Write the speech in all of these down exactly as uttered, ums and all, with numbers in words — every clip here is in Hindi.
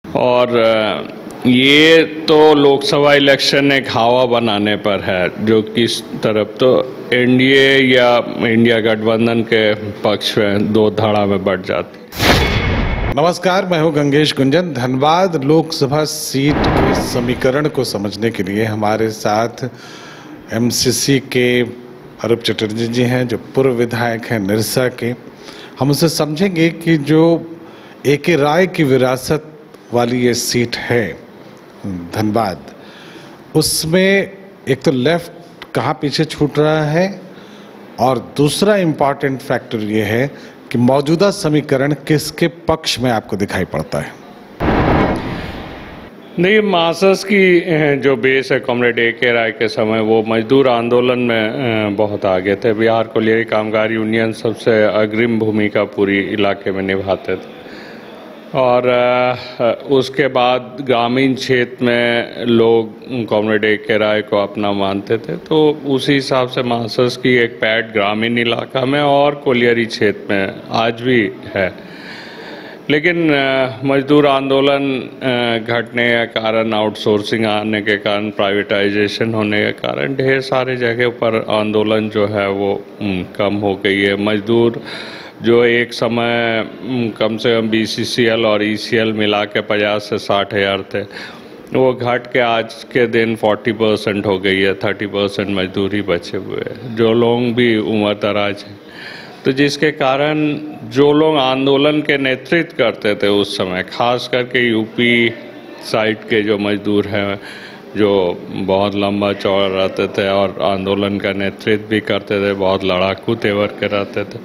और ये तो लोकसभा इलेक्शन एक हवा बनाने पर है, जो किस तरफ तो एनडीए या इंडिया गठबंधन के पक्ष में दो धड़ा में बढ़ जाती। नमस्कार, मैं हूं गंगेश गुंजन। धनबाद लोकसभा सीट के समीकरण को समझने के लिए हमारे साथ एमसीसी के अरूप चटर्जी जी हैं, जो पूर्व विधायक हैं निरसा के। हम उसे समझेंगे कि जो ए के राय की विरासत वाली ये सीट है धनबाद, उसमें एक तो लेफ्ट कहाँ पीछे छूट रहा है, और दूसरा इम्पॉर्टेंट फैक्टर ये है कि मौजूदा समीकरण किसके पक्ष में आपको दिखाई पड़ता है। नहीं, मार्क्सिस्ट की जो बेस है कॉमरेड ए के राय के समय, वो मजदूर आंदोलन में बहुत आगे थे। बिहार कोलियरी कामगार यूनियन सबसे अग्रिम भूमिका पूरी इलाके में निभाते थे, और उसके बाद ग्रामीण क्षेत्र में लोग कॉमरेड ए के राय को अपना मानते थे। तो उसी हिसाब से मार्क्सिस्ट की एक पैठ ग्रामीण इलाका में और कोलियरी क्षेत्र में आज भी है। लेकिन मजदूर आंदोलन घटने के कारण, आउटसोर्सिंग आने के कारण, प्राइवेटाइजेशन होने के कारण ढेर सारे जगह पर आंदोलन जो है वो कम हो गई है। मजदूर जो एक समय कम से कम बीसीसीएल और ईसीएल मिला के पचास से साठ हज़ार थे, वो घट के आज के दिन चालीस परसेंट हो गई है। तीस परसेंट मजदूर ही बचे हुए हैं, जो लोग भी उम्र दराज हैं। तो जिसके कारण जो लोग आंदोलन के नेतृत्व करते थे उस समय, खास करके यूपी साइड के जो मजदूर हैं, जो बहुत लंबा चौड़ा रहते थे और आंदोलन का नेतृत्व भी करते थे, बहुत लड़ाकू तेवर के रहते थे।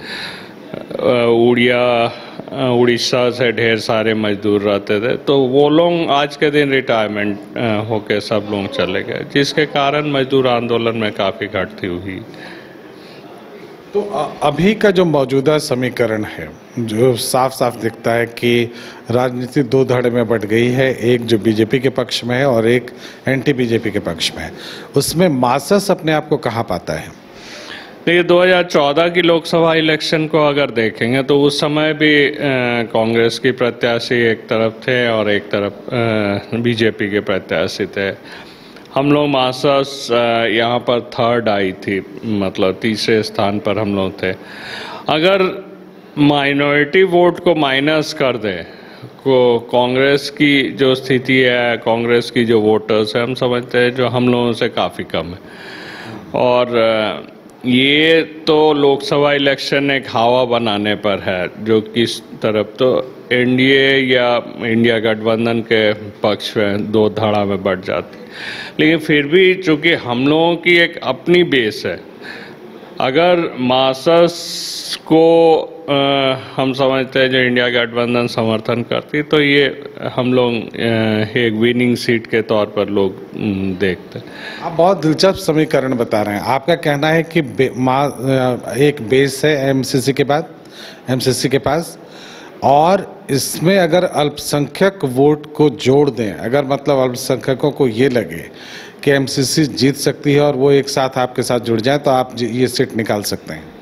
उड़िया उड़ीसा से ढेर सारे मजदूर रहते थे, तो वो लोग आज के दिन रिटायरमेंट होके सब लोग चले गए, जिसके कारण मजदूर आंदोलन में काफ़ी घटती हुई। तो अभी का जो मौजूदा समीकरण है, जो साफ साफ दिखता है कि राजनीति दो धड़े में बट गई है, एक जो बीजेपी के पक्ष में है और एक एंटी बीजेपी के पक्ष में है। उसमें मार्क्सिस्ट अपने आप को कहाँ पाता है? देखिए, दो हज़ार चौदह की लोकसभा इलेक्शन को अगर देखेंगे तो उस समय भी कांग्रेस की प्रत्याशी एक तरफ थे और एक तरफ बीजेपी के प्रत्याशी थे। हम लोग मार्क्सिस्ट यहाँ पर थर्ड आई थी, मतलब तीसरे स्थान पर हम लोग थे। अगर माइनॉरिटी वोट को माइनस कर दें, को कांग्रेस की जो स्थिति है, कांग्रेस की जो वोटर्स है, हम समझते हैं जो हम लोगों से काफ़ी कम है। और ये तो लोकसभा इलेक्शन एक हवा बनाने पर है, जो किस तरफ तो एनडीए या इंडिया गठबंधन के पक्ष में दो धड़ा में बढ़ जाती। लेकिन फिर भी चूँकि हम लोगों की एक अपनी बेस है, अगर मार्क्सिस्ट को आ, हम समझते हैं जो इंडिया गठबंधन समर्थन करती, तो ये हम लोग एक विनिंग सीट के तौर पर लोग देखते हैं। आप बहुत दिलचस्प समीकरण बता रहे हैं। आपका कहना है कि बे, मा, एक बेस है एमसीसी के बाद एमसीसी के पास, और इसमें अगर अल्पसंख्यक वोट को जोड़ दें, अगर मतलब अल्पसंख्यकों को ये लगे कि एमसीसी जीत सकती है और वो एक साथ आपके साथ जुड़ जाए, तो आप ये सीट निकाल सकते हैं।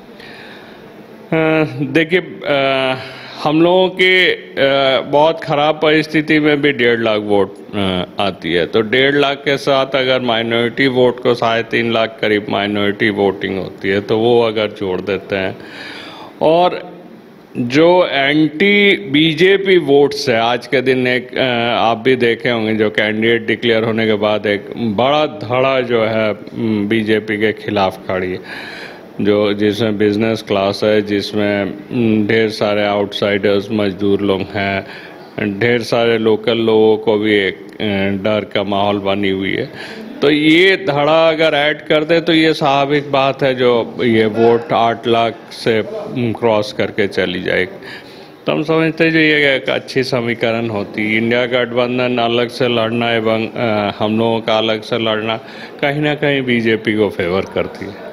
देखिए, हम लोगों के बहुत ख़राब परिस्थिति में भी डेढ़ लाख वोट आती है। तो डेढ़ लाख के साथ अगर माइनॉरिटी वोट को साढ़े तीन लाख करीब माइनॉरिटी वोटिंग होती है, तो वो अगर जोड़ देते हैं, और जो एंटी बीजेपी वोट्स है आज के दिन, एक आप भी देखे होंगे जो कैंडिडेट डिक्लेयर होने के बाद एक बड़ा धड़ा जो है बीजेपी के खिलाफ खड़ी है, जो जिसमें बिजनेस क्लास है, जिसमें ढेर सारे आउटसाइडर्स मजदूर लोग हैं, ढेर सारे लोकल लोगों को भी एक डर का माहौल बनी हुई है। तो ये धड़ा अगर ऐड कर दे तो ये स्वाभाविक बात है, जो ये वोट आठ लाख से क्रॉस करके चली जाएगी। तो हम समझते हैं जो ये एक अच्छी समीकरण होती। इंडिया गठबंधन अलग से लड़ना एवं हम लोगों का अलग से लड़ना कहीं ना कहीं बीजेपी को फेवर करती है।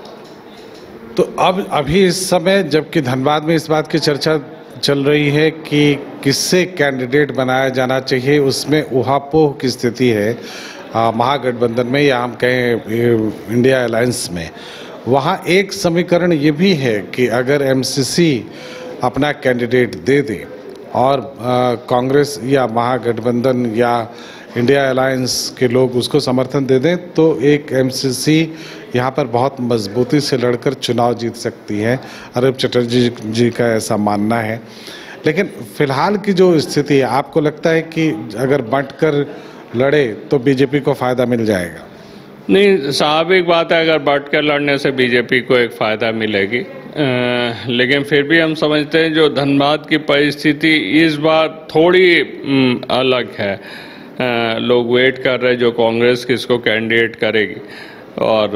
तो अब अभी इस समय जबकि धनबाद में इस बात की चर्चा चल रही है कि किससे कैंडिडेट बनाया जाना चाहिए, उसमें उहापोह की स्थिति है महागठबंधन में, या हम कहें इंडिया अलायंस में। वहाँ एक समीकरण ये भी है कि अगर एमसीसी अपना कैंडिडेट दे दे और आ, कांग्रेस या महागठबंधन या इंडिया अलायंस के लोग उसको समर्थन दे दें तो एक एमसीसी यहाँ पर बहुत मजबूती से लड़कर चुनाव जीत सकती है। अरूप चटर्जी जी का ऐसा मानना है। लेकिन फिलहाल की जो स्थिति है, आपको लगता है कि अगर बांटकर लड़े तो बीजेपी को फ़ायदा मिल जाएगा? नहीं, स्वाभाविक बात है, अगर बांट कर लड़ने से बीजेपी को एक फ़ायदा मिलेगी। आ, लेकिन फिर भी हम समझते हैं जो धनबाद की परिस्थिति इस बार थोड़ी न, अलग है। आ, लोग वेट कर रहे हैं जो कांग्रेस किसको कैंडिडेट करेगी, और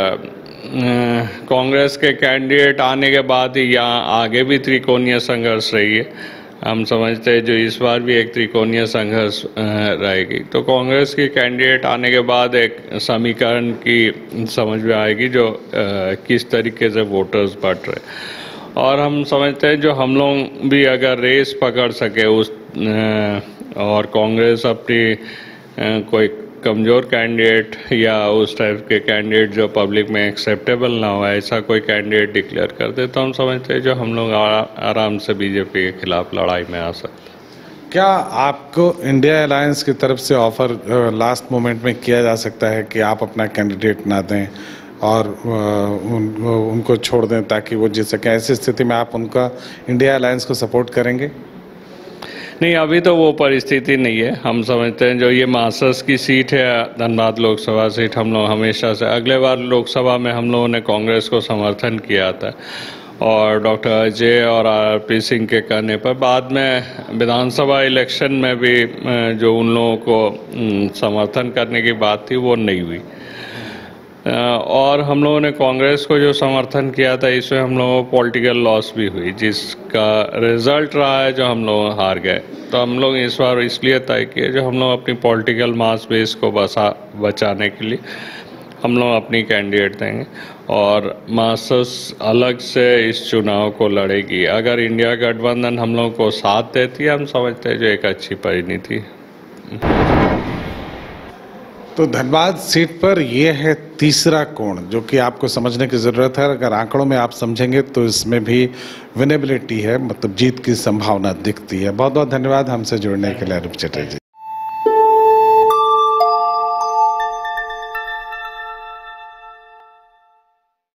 कांग्रेस के कैंडिडेट आने के बाद ही यहाँ आगे भी त्रिकोणीय संघर्ष रही है। हम समझते हैं जो इस बार भी एक त्रिकोणीय संघर्ष रहेगी। तो कांग्रेस की कैंडिडेट आने के बाद एक समीकरण की समझ में आएगी जो किस तरीके से वोटर्स बढ़ रहे, और हम समझते हैं जो हम लोग भी अगर रेस पकड़ सके उस और कांग्रेस अपनी कोई कमज़ोर कैंडिडेट या उस टाइप के कैंडिडेट जो पब्लिक में एक्सेप्टेबल ना हो, ऐसा कोई कैंडिडेट डिक्लेयर कर दे, तो हम समझते हैं जो हम लोग आराम से बीजेपी के खिलाफ लड़ाई में आ सकते हैं। क्या आपको इंडिया अलायंस की तरफ से ऑफर लास्ट मोमेंट में किया जा सकता है कि आप अपना कैंडिडेट ना दें और उन, उनको छोड़ दें ताकि वो जीत सकें? ऐसी स्थिति में आप उनका इंडिया अलायंस को सपोर्ट करेंगे? नहीं, अभी तो वो परिस्थिति नहीं है। हम समझते हैं जो ये मास्टर्स की सीट है, धनबाद लोकसभा सीट, हम लोग हमेशा से अगले बार लोकसभा में हम लोगों ने कांग्रेस को समर्थन किया था, और डॉक्टर अजय और आरपी सिंह के कहने पर बाद में विधानसभा इलेक्शन में भी जो उन लोगों को समर्थन करने की बात थी वो नहीं हुई, और हम लोगों ने कांग्रेस को जो समर्थन किया था इसमें हम लोगों को पॉलिटिकल लॉस भी हुई, जिसका रिजल्ट रहा है जो हम लोग हार गए। तो हम लोग इस बार इसलिए तय किए जो हम लोग अपनी पॉलिटिकल मास बेस को बसा बचाने के लिए हम लोग अपनी कैंडिडेट देंगे, और मार्क्सवादी अलग से इस चुनाव को लड़ेगी। अगर इंडिया गठबंधन हम लोग को साथ देती है, हम समझते हैं जो एक अच्छी परिणति। तो धनबाद सीट पर यह है तीसरा कोण जो कि आपको समझने की ज़रूरत है। अगर आंकड़ों में आप समझेंगे तो इसमें भी विनेबिलिटी है, मतलब जीत की संभावना दिखती है। बहुत बहुत धन्यवाद हमसे जुड़ने के लिए अरूप चटर्जी।